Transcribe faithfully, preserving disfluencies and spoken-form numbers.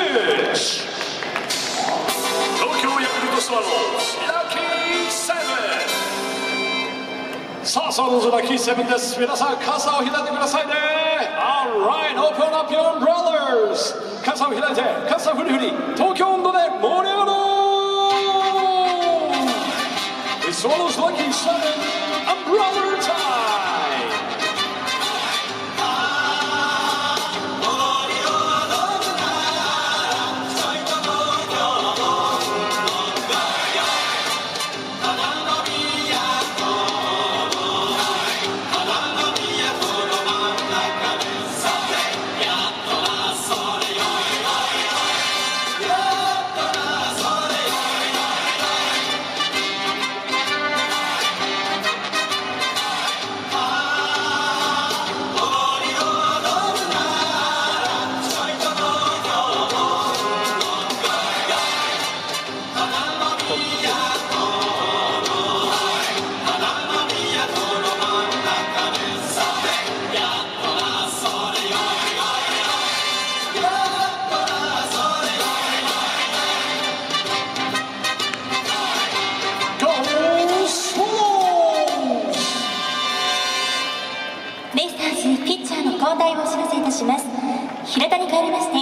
チ。東京ヤクルトスワローズラッキーセブン。さあ、スワローズラッキーセブンです。皆さん傘を開いてくださいね。 Alright, open up your umbrellas。 傘を開いて、傘フリフリ、東京温度で盛り上がろう。 スワローズラッキーセブン Umbrella Time。 ベイスターズピッチャーの交代をお知らせいたします。平田に代わりまして